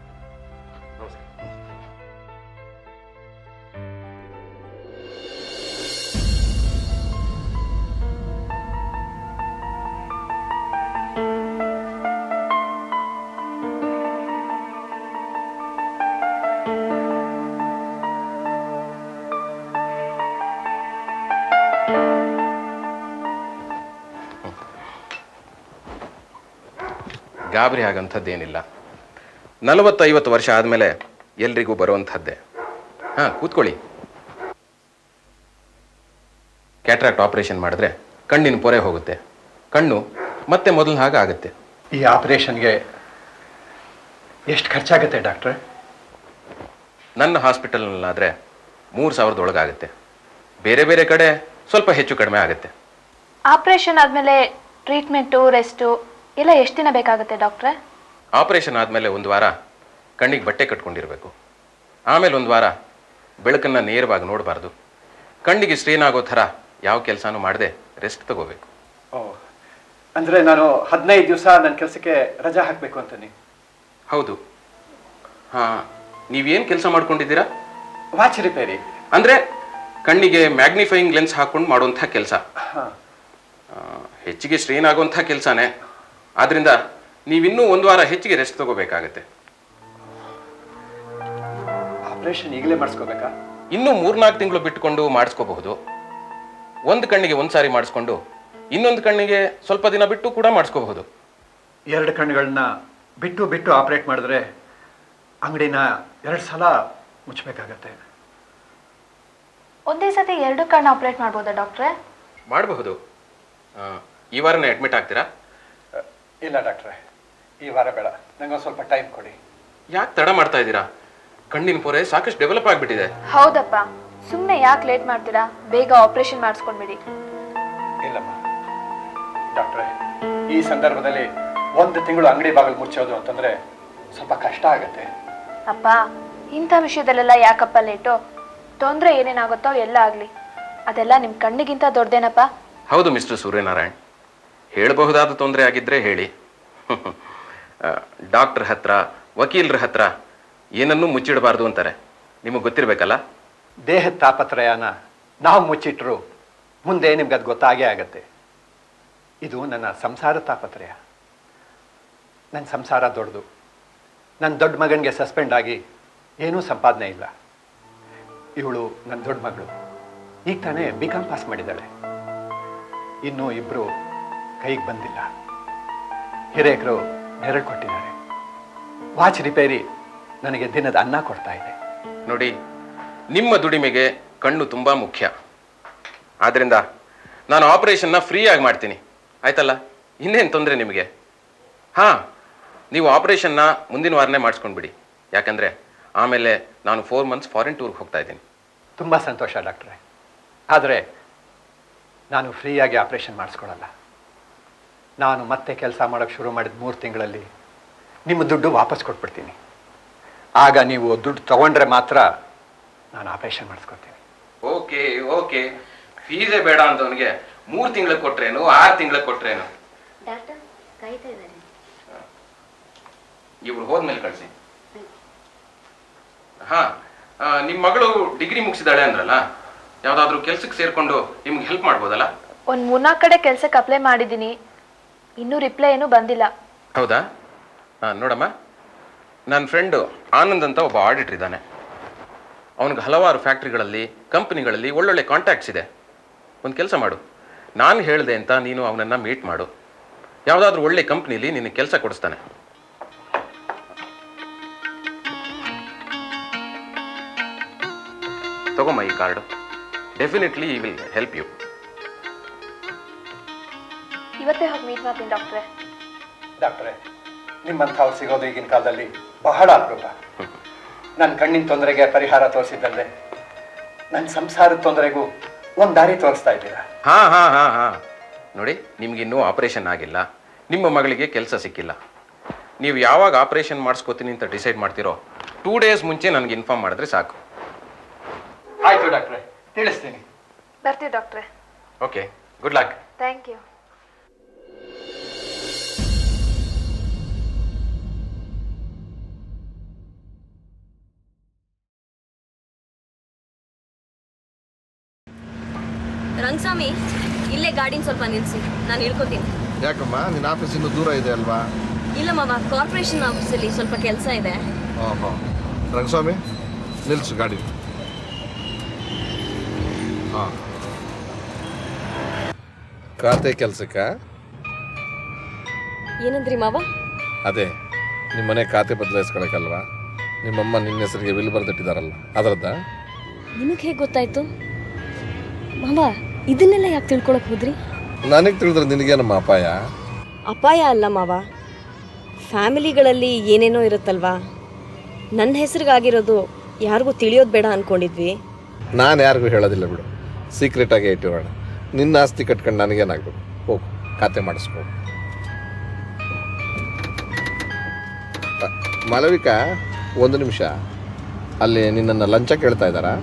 ಗಾಬರಿ ಆಗಂಥದ್ದೇನಿಲ್ಲ. ನಲವತ್ತೈವತ್ತು ವರ್ಷ ಆದಮೇಲೆ ಎಲ್ರಿಗೂ ಬರುವಂಥದ್ದೇ. ಹಾಂ, ಕೂತ್ಕೊಳ್ಳಿ. ಕ್ಯಾಟ್ರಾಕ್ಟ್ ಆಪರೇಷನ್ ಮಾಡಿದ್ರೆ ಕಣ್ಣಿನ ಪೊರೆ ಹೋಗುತ್ತೆ, ಕಣ್ಣು ಮತ್ತೆ ಮೊದಲು ಹಾಗೆ ಆಗುತ್ತೆ. ಈ ಆಪರೇಷನ್ಗೆ ಎಷ್ಟು ಖರ್ಚಾಗುತ್ತೆ ಡಾಕ್ಟ್ರೆ? ನನ್ನ ಹಾಸ್ಪಿಟಲ್ನಲ್ಲಾದರೆ ಮೂರು ಸಾವಿರದೊಳಗಾಗುತ್ತೆ. ಬೇರೆ ಬೇರೆ ಕಡೆ ಸ್ವಲ್ಪ ಹೆಚ್ಚು ಕಡಿಮೆ ಆಗುತ್ತೆ. ಆಪರೇಷನ್ ಆದಮೇಲೆ ಟ್ರೀಟ್ಮೆಂಟು, ರೆಸ್ಟು ಎಲ್ಲ ಎಷ್ಟು ದಿನ ಬೇಕಾಗುತ್ತೆ ಡಾಕ್ಟ್ರೆ? ಆಪರೇಷನ್ ಆದಮೇಲೆ ಒಂದು ವಾರ ಕಣ್ಣಿಗೆ ಬಟ್ಟೆ ಕಟ್ಕೊಂಡಿರಬೇಕು. ಆಮೇಲೆ ಒಂದು ವಾರ ಬೆಳಕನ್ನು ನೇರವಾಗಿ ನೋಡಬಾರ್ದು. ಕಣ್ಣಿಗೆ ಸ್ಟ್ರೇನ್ ಆಗೋ ಥರ ಯಾವ ಕೆಲಸನೂ ಮಾಡದೆ ರೆಸ್ಟ್ ತಗೋಬೇಕು. ಓ, ಅಂದರೆ ನಾನು ಹದಿನೈದು ದಿವಸ ನನ್ನ ಕೆಲಸಕ್ಕೆ ರಜಾ ಹಾಕಬೇಕು ಅಂತಾನೆ? ಹೌದು. ಹಾಂ, ನೀವೇನು ಕೆಲಸ ಮಾಡ್ಕೊಂಡಿದ್ದೀರಾ? Watch repair. ಅಂದರೆ ಕಣ್ಣಿಗೆ ಮ್ಯಾಗ್ನಿಫೈಯಿಂಗ್ ಲೆನ್ಸ್ ಹಾಕ್ಕೊಂಡು ಮಾಡುವಂಥ ಕೆಲಸ. ಹೆಚ್ಚಿಗೆ ಸ್ಟ್ರೇನ್ ಆಗುವಂಥ ಕೆಲಸನೇ. ಆದ್ದರಿಂದ ನೀವಿನ್ನೂ ಒಂದು ವಾರ ಹೆಚ್ಚಿಗೆ ರೆಸ್ಟ್ ತಗೋಬೇಕಾಗತ್ತೆ. ಆಪರೇಷನ್ ಈಗಲೇ ಮಾಡಿಸ್ಕೋಬೇಕಾ? ಇನ್ನೂ ಮೂರ್ನಾಲ್ಕು ತಿಂಗಳು ಬಿಟ್ಟುಕೊಂಡು ಮಾಡಿಸ್ಕೋಬಹುದು. ಒಂದು ಕಣ್ಣಿಗೆ ಒಂದು ಸಾರಿ ಮಾಡಿಸ್ಕೊಂಡು ಇನ್ನೊಂದು ಕಣ್ಣಿಗೆ ಸ್ವಲ್ಪ ದಿನ ಬಿಟ್ಟು ಕೂಡ ಮಾಡಿಸ್ಕೋಬಹುದು. ಎರಡು ಕಣ್ಣುಗಳನ್ನ ಬಿಟ್ಟು ಬಿಟ್ಟು ಆಪರೇಟ್ ಮಾಡಿದ್ರೆ ಅಂಗಡಿನ ಎರಡು ಸಲ ಮುಚ್ಚಬೇಕಾಗತ್ತೆ. ಒಂದೇ ಸತಿ ಎರಡು ಕಣ್ಣು ಆಪರೇಟ್ ಮಾಡ್ಬೋದಾ ಡಾಕ್ಟ್ರೆ? ಮಾಡಬಹುದು. ಈ ವಾರನೇ ಅಡ್ಮಿಟ್ ಆಗ್ತೀರಾ? ಇಲ್ಲ ಡಾಕ್ಟ್ರೆ, ಈ ವಾರ ಬೇಡ, ನಂಗೊಂದು ಸ್ವಲ್ಪ ಟೈಮ್ ಕೊಡಿ. ಯಾಕೆ ತಡ ಮಾಡ್ತಾ ಇದ್ದೀರಾ? ಕಣ್ಣಿನ ಪೊರೆ ಸಾಕಷ್ಟು ಡೆವಲಪ್ ಆಗಿಬಿಟ್ಟಿದೆ. ಹೌದಪ್ಪ, ಸುಮ್ಮನೆ ಯಾಕೆ ಲೇಟ್ ಮಾಡ್ತೀರಾ? ಬೇಗ ಆಪರೇಷನ್ ಮಾಡಿಸ್ಕೊಂಡ್ಬಿಡಿ. ಇಲ್ಲಮ್ಮ ಡಾಕ್ಟ್ರೆ, ಈ ಸಂದರ್ಭದಲ್ಲಿ ಒಂದು ತಿಂಗಳು ಅಂಗಡಿ ಬಾಗಿಲು ಮುಚ್ಚೋದು ಅಂತಂದ್ರೆ ಸ್ವಲ್ಪ ಕಷ್ಟ ಆಗತ್ತೆ. ಅಪ್ಪ, ಇಂಥ ವಿಷಯದಲ್ಲೆಲ್ಲ ಯಾಕಪ್ಪ ಲೇಟು? ತೊಂದರೆ ಏನೇನಾಗುತ್ತೋ ಎಲ್ಲ ಆಗಲಿ, ಅದೆಲ್ಲ ನಿಮ್ಮ ಕಣ್ಣಿಗಿಂತ ದೊಡ್ಡದೇನಪ್ಪ. ಹೌದು ಮಿಸ್ಟರ್ ಸೂರ್ಯನಾರಾಯಣ್, ಹೇಳಬಹುದಾದ ತೊಂದರೆ ಆಗಿದ್ದರೆ ಹೇಳಿ. ಡಾಕ್ಟರ್ ಹತ್ರ, ವಕೀಲರ ಹತ್ರ ಏನನ್ನೂ ಮುಚ್ಚಿಡಬಾರ್ದು ಅಂತಾರೆ. ನಿಮಗೆ ಗೊತ್ತಿರಬೇಕಲ್ಲ. ದೇಹದ ತಾಪತ್ರಯನ ನಾವು ಮುಚ್ಚಿಟ್ರು ಮುಂದೆ ನಿಮ್ಗೆ ಅದು ಗೊತ್ತಾಗೇ ಆಗತ್ತೆ. ಇದು ನನ್ನ ಸಂಸಾರ ತಾಪತ್ರಯ. ನನ್ನ ಸಂಸಾರ ದೊಡ್ಡದು. ನನ್ನ ದೊಡ್ಡ ಮಗನಿಗೆ ಸಸ್ಪೆಂಡ್ ಆಗಿ ಏನೂ ಸಂಪಾದನೆ ಇಲ್ಲ. ಇವಳು ನನ್ನ ದೊಡ್ಡ ಮಗಳು, ಈಗ ತಾನೇ ಬಿ ಕಾಮ್ ಪಾಸ್ ಮಾಡಿದ್ದಾಳೆ. ಇನ್ನೂ ಇಬ್ಬರು ಕೈಗೆ ಬಂದಿಲ್ಲ. ಹಿರೇಕರು ನೆರಳು ಕೊಟ್ಟಿದ್ದಾರೆ. ವಾಚ್ ರಿಪೇರಿ ನನಗೆ ದಿನದ ಅನ್ನ ಕೊಡ್ತಾ ಇದೆ. ನೋಡಿ, ನಿಮ್ಮ ದುಡಿಮೆಗೆ ಕಣ್ಣು ತುಂಬ ಮುಖ್ಯ. ಆದ್ದರಿಂದ ನಾನು ಆಪರೇಷನ್ನ ಫ್ರೀಯಾಗಿ ಮಾಡ್ತೀನಿ, ಆಯ್ತಲ್ಲ? ಇನ್ನೇನು ತೊಂದರೆ ನಿಮಗೆ? ಹಾಂ, ನೀವು ಆಪರೇಷನ್ನ ಮುಂದಿನ ವಾರನೇ ಮಾಡಿಸ್ಕೊಂಡ್ಬಿಡಿ. ಯಾಕಂದರೆ ಆಮೇಲೆ ನಾನು ಫೋರ್ ಮಂತ್ಸ್ ಫಾರಿನ್ ಟೂರ್ಗೆ ಹೋಗ್ತಾ ಇದ್ದೀನಿ. ತುಂಬ ಸಂತೋಷ ಡಾಕ್ಟ್ರೆ, ಆದರೆ ನಾನು ಫ್ರೀಯಾಗಿ ಆಪರೇಷನ್ ಮಾಡಿಸ್ಕೊಳ್ಳಲ್ಲ. ನಾನು ಮತ್ತೆ ಕೆಲಸ ಮಾಡೋಕ್ಕೆ ಶುರು ಮಾಡಿದ ಮೂರು ತಿಂಗಳಲ್ಲಿ ನಿಮ್ಮ ದುಡ್ಡು ವಾಪಸ್ ಕೊಟ್ಬಿಡ್ತೀನಿ. ಆಗ ನೀವು ದುಡ್ಡು ತಗೊಂಡ್ರೆ ಮಾತ್ರ ನಾನು ಆಪರೇಷನ್ ಮಾಡಿಸ್ಕೊತೀನಿ. ಓಕೆ ಓಕೆ, ಫೀಸೇ ಬೇಡ ಅಂತವನಿಗೆ ಮೂರು ತಿಂಗಳು ಕೊಟ್ರೇನು, ಆರು ತಿಂಗಳು ಕೊಟ್ರೇನು? ಡಾಕ್ಟರ್ ಕಾಯ್ತಾ ಇದ್ದಾರೆ. ಇವ್ರು ಹೋದ್ಮೇಲೆ ಕಳಿಸಿ. ಹಾಂ, ನಿಮ್ಮ ಮಗಳು ಡಿಗ್ರಿ ಮುಗಿಸಿದಾಳೆ ಅಂದ್ರಲ್ಲ, ಯಾವುದಾದ್ರೂ ಕೆಲ್ಸಕ್ಕೆ ಸೇರಿಕೊಂಡು ನಿಮ್ಗೆ ಹೆಲ್ಪ್ ಮಾಡ್ಬೋದಲ್ಲ? ಒಂದು ಮೂರ್ನಾಲ್ಕು ಕಡೆ ಕೆಲಸಕ್ಕೆ ಅಪ್ಲೈ ಮಾಡಿದ್ದೀನಿ, ಇನ್ನೂ ರಿಪ್ಲೈ ಏನೂ ಬಂದಿಲ್ಲ. ಹೌದಾ? ಹಾಂ, ನೋಡಮ್ಮ, ನನ್ನ ಫ್ರೆಂಡು ಆನಂದ್ ಅಂತ ಒಬ್ಬ ಆಡಿಟರ್ ಇದ್ದಾನೆ. ಅವನಿಗೆ ಹಲವಾರು ಫ್ಯಾಕ್ಟ್ರಿಗಳಲ್ಲಿ, ಕಂಪ್ನಿಗಳಲ್ಲಿ ಒಳ್ಳೊಳ್ಳೆ ಕಾಂಟ್ಯಾಕ್ಟ್ಸ್ ಇದೆ. ಒಂದು ಕೆಲಸ ಮಾಡು, ನಾನು ಹೇಳಿದೆ ಅಂತ ನೀನು ಅವನನ್ನು ಮೀಟ್ ಮಾಡು. ಯಾವುದಾದ್ರೂ ಒಳ್ಳೆ ಕಂಪ್ನಿಲಿ ನಿನಗೆ ಕೆಲಸ ಕೊಡಿಸ್ತಾನೆ. ತಗೊಮ್ಮ ಈ ಕಾರ್ಡು. ಡೆಫಿನೆಟ್ಲಿ ಈ ವಿಲ್ ಹೆಲ್ಪ್ ಯು. ಇವತ್ತೇ ಹೋಗಿ ಮೀಟ್ ಮಾಡ್ತೀನಿ ಡಾಕ್ಟ್ರೆ. ಡಾಕ್ಟ್ರೆ, ನಿಮ್ಮಂಥವ್ರು ಸಿಗೋದು ಈಗಿನ ಕಾಲದಲ್ಲಿ ಬಹಳ ಅಪರೂಪ. ನನ್ನ ಕಣ್ಣಿನ ತೊಂದರೆಗೆ ಪರಿಹಾರ ತೋರಿಸಿದ್ದಲ್ಲದೆ ನನ್ನ ಸಂಸಾರದ ತೊಂದರೆಗೂ ಒಂದು ದಾರಿ ತೋರಿಸ್ತಾ ಇದ್ದೀರಾ. ಹಾ ಹಾ ಹಾ ಹಾ ನೋಡಿ, ನಿಮ್ಗಿನ್ನೂ ಆಪರೇಷನ್ ಆಗಿಲ್ಲ, ನಿಮ್ಮ ಮಗಳಿಗೆ ಕೆಲಸ ಸಿಕ್ಕಿಲ್ಲ. ನೀವು ಯಾವಾಗ ಆಪರೇಷನ್ ಮಾಡಿಸ್ಕೋತೀನಿ ಅಂತ ಡಿಸೈಡ್ ಮಾಡ್ತೀರೋ ಟೂ ಡೇಸ್ ಮುಂಚೆ ನನಗೆ ಇನ್ಫಾರ್ಮ್ ಮಾಡಿದ್ರೆ ಸಾಕು. ಆಯ್ತು ಡಾಕ್ಟ್ರೆ, ತಿಳಿಸ್ತೀನಿ. ಬರ್ತೀವಿ ಡಾಕ್ಟ್ರೆ. Okay, good luck. Thank you. Rangaswamy, ಇಲ್ಲೇ ಗಾಡಿನ ಸ್ವಲ್ಪ ನಿಲ್ಲಿಸಿ, ನಾನು ಇಳ್ಕೊತೀನಿ. ಯಾಕಮ್ಮ, ನಿನ್ನ ಆಫೀಸ್ ಇನ್ನು ದೂರ ಇದೆ ಅಲ್ವಾ? ಇಲ್ಲ ಮಾವ, ಕಾರ್ಪೊರೇಷನ್ ಆಫೀಸಲ್ಲಿ ಸ್ವಲ್ಪ ಕೆಲಸ ಇದೆ. ಓಹೋ, ರಂಗಸ್ವಾಮಿ ನಿಲ್ಸು ಗಾಡಿ. ಹಾಂ, ಖಾತೆ ಕೆಲಸಕ್ಕ ಏನಂದ್ರಿ ಮಾವ? ಅದೇ ನಿಮ್ಮ ಮನೆ ಖಾತೆ ಬದಲಾಯಿಸ್ಕೊಳಕ್ಕಲ್ವಾ? ನಿಮ್ಮಮ್ಮ ನಿನ್ನ ಹೆಸರಿಗೆ ಬಿಲ್ ಬರೆದಿಟ್ಟಿದ್ದಾರಲ್ಲ, ಅದರದ್ದ? ನಿಮಗೆ ಹೇಗೆ ಗೊತ್ತಾಯ್ತು ಮಾವ? ಇದನ್ನೆಲ್ಲ ಯಾಕೆ ತಿಳ್ಕೊಳಕ್ ಹೋದ್ರಿ? ನನಗೆ ತಿಳಿದ್ರೆ ನಿನಗೇನಮ್ಮ ಅಪಾಯ? ಅಪಾಯ ಅಲ್ಲ ಮಾವ, ಫ್ಯಾಮಿಲಿಗಳಲ್ಲಿ ಏನೇನೋ ಇರುತ್ತಲ್ವಾ, ನನ್ನ ಹೆಸರಿಗಾಗಿರೋದು ಯಾರಿಗೂ ತಿಳಿಯೋದು ಬೇಡ ಅಂದ್ಕೊಂಡಿದ್ವಿ. ನಾನು ಯಾರಿಗೂ ಹೇಳೋದಿಲ್ಲ ಬಿಡು, ಸೀಕ್ರೆಟಾಗಿ ಇಟ್ಟಿರೋಣ. ನಿನ್ನ ಆಸ್ತಿ ಕಟ್ಕೊಂಡು ನನಗೇನಾಗಬೇಕು? ಹೋಗು, ಖಾತೆ ಮಾಡಿಸ್ಕೊ. ಮಾಲವಿಕಾ, ಒಂದು ನಿಮಿಷ. ಅಲ್ಲಿ ನಿನ್ನನ್ನು ಲಂಚ ಕೇಳ್ತಾ ಇದ್ದಾರಾ?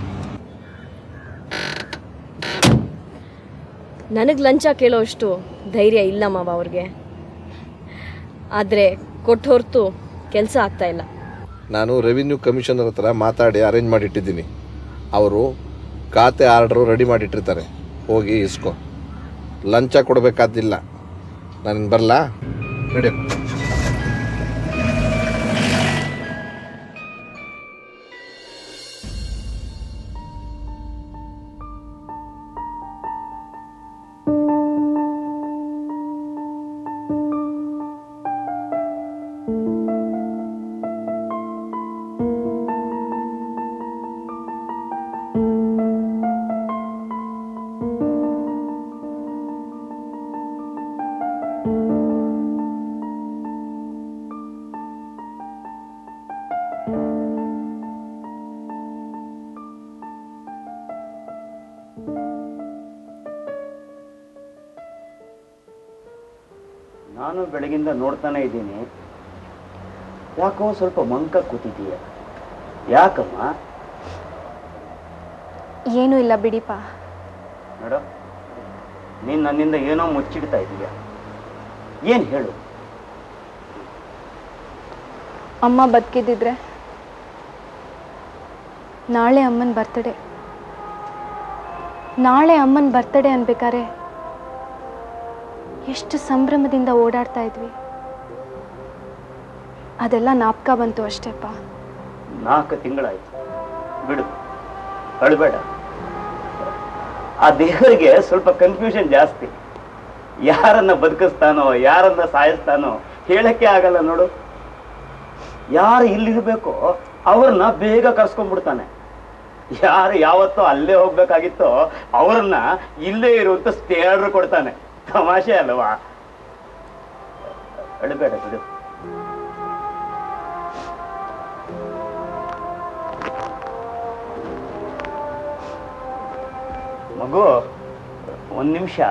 ನನಗೆ ಲಂಚ ಕೇಳೋಷ್ಟು ಧೈರ್ಯ ಇಲ್ಲ ಮಾವ ಅವ್ರಿಗೆ. ಆದರೆ ಕೊಟ್ಟು ಹೊರತು ಕೆಲಸ ಆಗ್ತಾ ಇಲ್ಲ. ನಾನು ರೆವಿನ್ಯೂ ಕಮಿಷನರ್ ಹತ್ರ ಮಾತಾಡಿ ಅರೇಂಜ್ ಮಾಡಿಟ್ಟಿದ್ದೀನಿ. ಅವರು ಖಾತೆ ಆರ್ಡ್ರು ರೆಡಿ ಮಾಡಿಟ್ಟಿರ್ತಾರೆ, ಹೋಗಿ ಇಸ್ಕೊ. ಲಂಚ ಕೊಡಬೇಕಾದಿಲ್ಲ. ನಾನು ಬರಲಾ? ರೆಡಿ. ನಾನು ಬೆಳಗಿಂದ ನೋಡ್ತಾನೆ ಇದ್ದೀನಿ, ಯಾಕೋ ಸ್ವಲ್ಪ ಮಂಕ ಕೂತಿದೀಯ. ಯಾಕಮ್ಮ? ಏನೂ ಇಲ್ಲ ಬಿಡಿಪ್ಪ. ನೋಡ, ನೀನು ನನ್ನಿಂದ ಏನೋ ಮುಚ್ಚಿಡ್ತಾ ಇದೀಯ. ಏನು ಹೇಳು? ಅಮ್ಮ ಬದುಕಿದ್ದಿದ್ರೆ ನಾಳೆ ಅಮ್ಮನ ಬರ್ತಡೇ ನಾಳೆ ಅಮ್ಮನ ಬರ್ತಡೇ ಅನ್ಬೇಕಾರೆ ಎಷ್ಟು ಸಂಭ್ರಮದಿಂದ ಓಡಾಡ್ತಾ ಇದ್ವಿ. ಅದೆಲ್ಲ ಜ್ಞಾಪಕ ಬಂತು ಅಷ್ಟೇಪ್ಪ. ನಾಲ್ಕು ತಿಂಗಳಾಯ್ತು, ಬಿಡು, ಅಳಬೇಡ. ಆ ದೇವರಿಗೆ ಸ್ವಲ್ಪ ಕನ್ಫ್ಯೂಷನ್ ಜಾಸ್ತಿ. ಯಾರನ್ನ ಬದುಕಿಸ್ತಾನೋ ಯಾರನ್ನ ಸಾಯಿಸ್ತಾನೋ ಹೇಳಕ್ಕೆ ಆಗಲ್ಲ ನೋಡು. ಯಾರು ಇಲ್ಲಿರ್ಬೇಕೋ ಅವ್ರನ್ನ ಬೇಗ ಕರ್ಸ್ಕೊಂಡ್ಬಿಡ್ತಾನೆ. ಯಾರು ಯಾವತ್ತೋ ಅಲ್ಲೇ ಹೋಗ್ಬೇಕಾಗಿತ್ತೋ ಅವ್ರನ್ನ ಇಲ್ಲೇ ಇರುವಂತ ಸ್ಟೇ ಆರ್ಡರ್ ಕೊಡ್ತಾನೆ. ತಮಾಷೆ ಅಲ್ವಾ? ಅಳಬೇಡ, ಬಿಡು. ಮಗು, ಒಂದ್ ನಿಮಿಷ.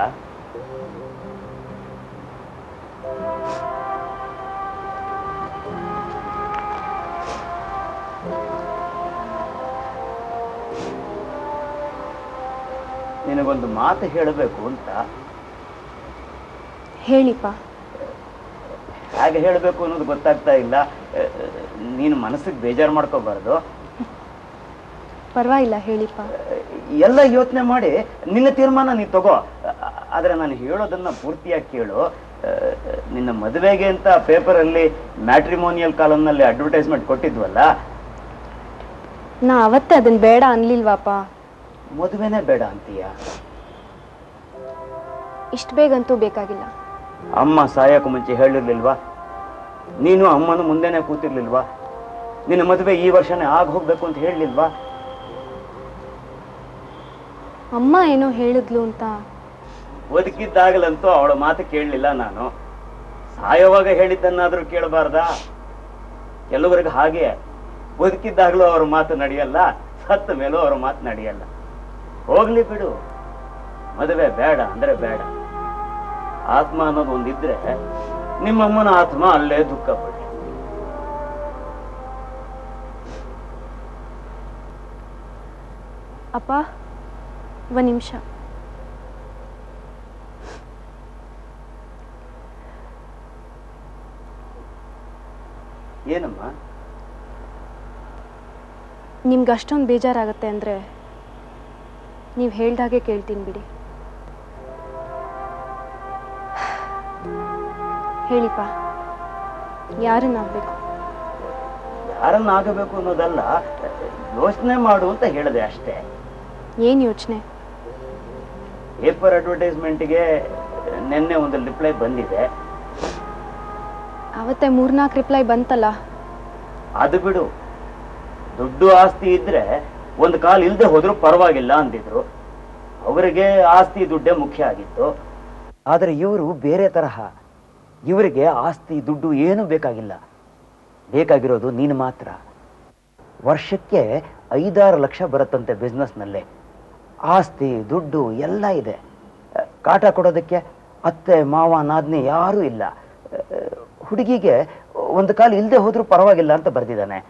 ನಿನಗೊಂದು ಮಾತು ಹೇಳಬೇಕು ಅಂತ. ಹೇಳಿಪ್ಪ. ಹಾಗೆ ಹೇಳಬೇಕು ಅನ್ನೋದು ಗೊತ್ತಾಗ್ತಾ ಇಲ್ಲ. ನೀನು ಮನಸ್ಸಿಗೆ ಬೇಜಾರು ಮಾಡ್ಕೋಬಾರ್ದು. ಪರವಾಗಿಲ್ಲ, ಹೇಳಿಪ್ಪ. ಎಲ್ಲ ಯೋಚನೆ ಮಾಡಿ ನಿನ್ನ ತೀರ್ಮಾನ ನೀ ತಗೋ. ಆದ್ರೆ ನಾನು ಹೇಳೋದನ್ನ ಪೂರ್ತಿಯಾಗಿ ಕೇಳು. ನಿನ್ನ ಮದುವೆಗೆ ಅಂತ ಪೇಪರಲ್ಲಿ ಮ್ಯಾಟ್ರಿಮೋನಿಯಲ್ ಕಾಲಮ್ನಲ್ಲಿ ಅಡ್ವರ್ಟೈಸ್ಮೆಂಟ್ ಕೊಟ್ಟಿದ್ವಲ್ಲ, ನಾ ಅವತ್ತೇ ಅದನ್ನ ಬೇಡ ಅನ್ಲಿಲ್ವಾಪ. ಮದುವೆನೇ ಬೇಡ ಅಂತೀಯ? ಇಷ್ಟು ಬೇಗಂತೂ ಬೇಕಾಗಿಲ್ಲ. ಅಮ್ಮ ಸಾಯಕ್ಕೂ ಮುಂಚೆ ಹೇಳಿರ್ಲಿಲ್ವಾ? ನೀನು ಅಮ್ಮನ ಮುಂದೆನೆ ಕೂತಿರ್ಲಿಲ್ವಾ? ನಿನ್ನ ಮದುವೆ ಈ ವರ್ಷನೇ ಆಗ ಹೋಗ್ಬೇಕು ಅಂತ ಹೇಳಲಿಲ್ವಾ? ಅಮ್ಮ ಏನೋ ಹೇಳಿದ್ಲು ಅಂತ. ಬದುಕಿದ್ದಾಗಲಂತೂ ಅವಳ ಮಾತು ಕೇಳಲಿಲ್ಲ ನಾನು. ಸಾಯೋವಾಗ ಹೇಳಿದ್ದನ್ನಾದ್ರೂ ಕೇಳಬಾರ್ದಾ? ಕೆಲವರಿಗೆ ಹಾಗೆ, ಬದುಕಿದ್ದಾಗಲೂ ಅವ್ರ ಮಾತು ನಡೆಯಲ್ಲ, ಸತ್ತ ಮೇಲೂ ಅವ್ರ ಮಾತು ನಡೆಯಲ್ಲ. ಹೋಗ್ಲಿ ಬಿಡು, ಮದುವೆ ಬೇಡ ಅಂದ್ರೆ ಬೇಡ. ಆತ್ಮ ಅನ್ನೋದು ಒಂದಿದ್ರೆ ನಿಮ್ಮಮ್ಮನ ಆತ್ಮ ಅಲ್ಲೇ ದುಃಖ ಪಡಿ. ಅಪ್ಪ ಒಂದು ನಿಮಿಷ. ಏನಮ್ಮ? ನಿಮ್ಗೆ ಅಷ್ಟೊಂದು ಬೇಜಾರಾಗತ್ತೆ ಅಂದರೆ ನೀವು ಹೇಳ್ದಾಗೆ ಕೇಳ್ತೀನಿ ಬಿಡಿ. ಹೇಳಿಪ್ಪ, ಯಾರನ್ನಾಗಬೇಕು? ಯಾರನ್ನಾಗಬೇಕು ಅನ್ನೋದಲ್ಲ, ಯೋಚನೆ ಮಾಡು ಅಂತ ಹೇಳಿದೆ ಅಷ್ಟೇ. ಏನು ಯೋಚನೆ? ಪೇಪರ್ ಅಡ್ವರ್ಟೈಸ್ಮೆಂಟ್ಗೆ ನಿನ್ನೆ ಒಂದು ರಿಪ್ಲೈ ಬಂದಿದೆ. ಅವತ್ತೆ ಮೂರ್ನಾಲ್ಕು ರಿಪ್ಲೈ ಬಂತಲ್ಲ. ಅದು ಬಿಡು, ದುಡ್ಡು ಆಸ್ತಿ ಇದ್ರೆ ಒಂದು ಕಾಲು ಇಲ್ಲದೆ ಹೋದ್ರೂ ಪರವಾಗಿಲ್ಲ ಅಂದಿದ್ರು. ಅವರಿಗೆ ಆಸ್ತಿ ದುಡ್ಡೇ ಮುಖ್ಯ ಆಗಿತ್ತು. ಆದರೆ ಇವರು ಬೇರೆ ತರಹ. ಇವರಿಗೆ ಆಸ್ತಿ ದುಡ್ಡು ಏನೂ ಬೇಕಾಗಿಲ್ಲ. ಬೇಕಾಗಿರೋದು ನೀನು ಮಾತ್ರ. ವರ್ಷಕ್ಕೆ ಐದಾರು ಲಕ್ಷ ಬರುತ್ತಂತೆ ಬಿಸ್ನೆಸ್ನಲ್ಲೇ. ಆಸ್ತಿ ದುಡ್ಡು ಎಲ್ಲ ಇದೆ. ಕಾಟ ಕೊಡೋದಕ್ಕೆ ಅತ್ತೆ ಮಾವ ನಾದ್ನಿ ಯಾರೂ ಇಲ್ಲ. ಹುಡುಗಿಗೆ ಒಂದು ಕಾಲು ಇಲ್ಲದೆ ಹೋದ್ರೂ ಪರವಾಗಿಲ್ಲ ಅಂತ ಬರೆದಿದ್ದಾನೆ.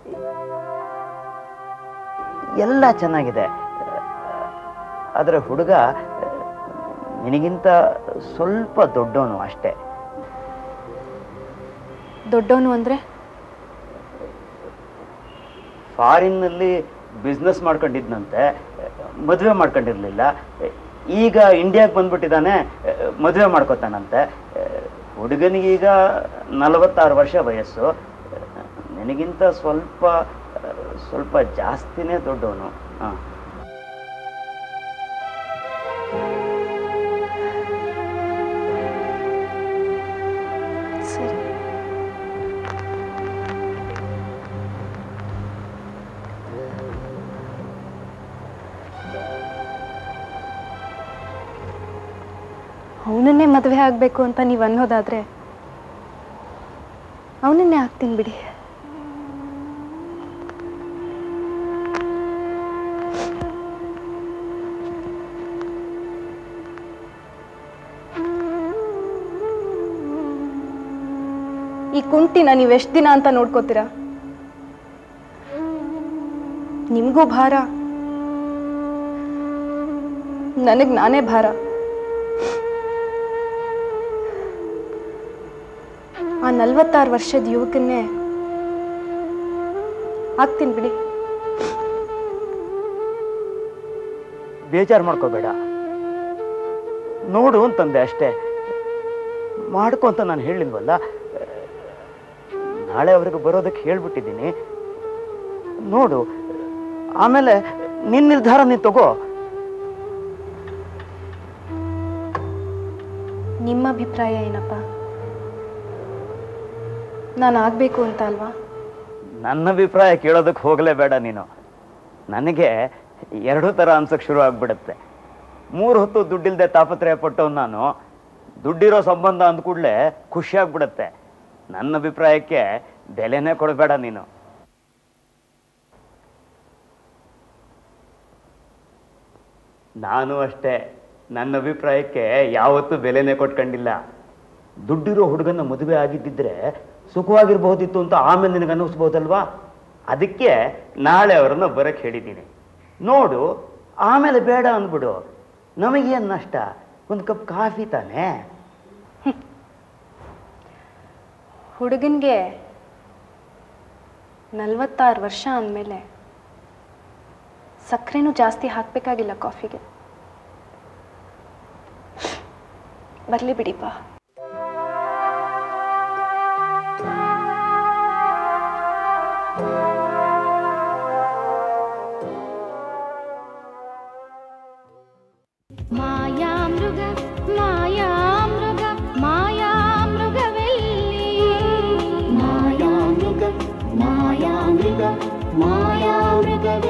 ಎಲ್ಲ ಚೆನ್ನಾಗಿದೆ. ಆದರೆ ಹುಡುಗ ನಿನಗಿಂತ ಸ್ವಲ್ಪ ದೊಡ್ಡವನು ಅಷ್ಟೇ. ದೊಡ್ಡವನು ಅಂದರೆ? ಫಾರಿನ್ನಲ್ಲಿ ಬಿಸ್ನೆಸ್ ಮಾಡ್ಕೊಂಡಿದ್ನಂತೆ, ಮದುವೆ ಮಾಡ್ಕೊಂಡಿರ್ಲಿಲ್ಲ. ಈಗ ಇಂಡಿಯಾಗೆ ಬಂದ್ಬಿಟ್ಟಿದ್ದಾನೆ, ಮದುವೆ ಮಾಡ್ಕೋತಾನಂತೆ. ಹುಡುಗನಿಗೀಗ ನಲವತ್ತಾರು ವರ್ಷ ವಯಸ್ಸು. ನಿನಗಿಂತ ಸ್ವಲ್ಪ ಸ್ವಲ್ಪ ಜಾಸ್ತಿನೇ ದೊಡ್ಡವನು. ಹಾಂ, ಸರಿ. ಅವನನ್ನೇ ಮದುವೆ ಆಗಬೇಕು ಅಂತ ನೀವು ಅನ್ನೋದಾದ್ರೆ ಅವನನ್ನೇ ಆಗ್ತೀನಿ ಬಿಡಿ. ಈ ಕುಂಟಿನ ನೀವು ಎಷ್ಟು ದಿನ ಅಂತ ನೋಡ್ಕೋತೀರಾ? ನಿಮಗೂ ಭಾರ, ನನಗೆ ನಾನೇ ಭಾರ. ಆ ನಲ್ವತ್ತಾರು ವರ್ಷದ ಯುವಕನ್ನೇ ಆಗ್ತೀನಿ ಬಿಡಿ. ಬೇಜಾರು ಮಾಡ್ಕೋಬೇಡ, ನೋಡು ಅಂತಂದೆ ಅಷ್ಟೇ. ಮಾಡ್ಕೊ ಅಂತ ನಾನು ಹೇಳಿಲ್ವಲ್ಲ. ನಾಳೆ ಅವ್ರಿಗೆ ಬರೋದಕ್ಕೆ ಹೇಳ್ಬಿಟ್ಟಿದ್ದೀನಿ. ನೋಡು, ಆಮೇಲೆ ನಿನ್ನ ನಿರ್ಧಾರ ನೀನು ತಗೋ. ನಿಮ್ಮ ಅಭಿಪ್ರಾಯ ಏನಪ್ಪ? ನಾನು ಆಗಬೇಕು ಅಂತ ಅಲ್ವಾ? ನನ್ನ ಅಭಿಪ್ರಾಯ ಕೇಳೋದಕ್ಕೆ ಹೋಗಲೇಬೇಡ ನೀನು. ನನಗೆ ಎರಡೂ ಥರ ಅನ್ಸಕ್ಕೆ ಶುರು ಆಗ್ಬಿಡುತ್ತೆ. ಮೂರು ಹೊತ್ತು ದುಡ್ಡಿಲ್ದೆ ತಾಪತ್ರಯ ಪಟ್ಟವ್ ನಾನು. ದುಡ್ಡಿರೋ ಸಂಬಂಧ ಅಂದ್ಕೂಡ್ಲೆ ಖುಷಿ ಆಗ್ಬಿಡುತ್ತೆ. ನನ್ನ ಅಭಿಪ್ರಾಯಕ್ಕೆ ಬೆಲೆನೇ ಕೊಡಬೇಡ ನೀನು. ನಾನು ಅಷ್ಟೇ, ನನ್ನ ಅಭಿಪ್ರಾಯಕ್ಕೆ ಯಾವತ್ತೂ ಬೆಲೆನೇ ಕೊಟ್ಕೊಂಡಿಲ್ಲ. ದುಡ್ಡಿರೋ ಹುಡುಗನ ಮದುವೆ ಆಗಿದ್ದಿದ್ರೆ ಸುಖವಾಗಿರ್ಬಹುದಿತ್ತು ಅಂತ ಆಮೇಲೆ ನಿನಗೆ ಅನ್ನಿಸ್ಬೋದಲ್ವಾ? ಅದಕ್ಕೆ ನಾಳೆ ಅವರನ್ನು ಬರಕ್ಕೆ ಹೇಳಿದ್ದೀನಿ. ನೋಡು, ಆಮೇಲೆ ಬೇಡ ಅಂದ್ಬಿಡು. ನಮಗೇನು ನಷ್ಟ? ಒಂದು ಕಪ್ ಕಾಫಿ ತಾನೇ. ಹುಡುಗನಿಗೆ ನಲ್ವತ್ತಾರು ವರ್ಷ ಅಂದಮೇಲೆ ಸಕ್ಕರೆನೂ ಜಾಸ್ತಿ ಹಾಕಬೇಕಾಗಿಲ್ಲ ಕಾಫಿಗೆ. ಬರಲಿ ಬಿಡಿಪ್ಪ. ಮಾಯಾ ಮೃಗ ಮಾಯಾ ಮೃಗ ಮಾ ಮಾಯಾಮೃಗವೇ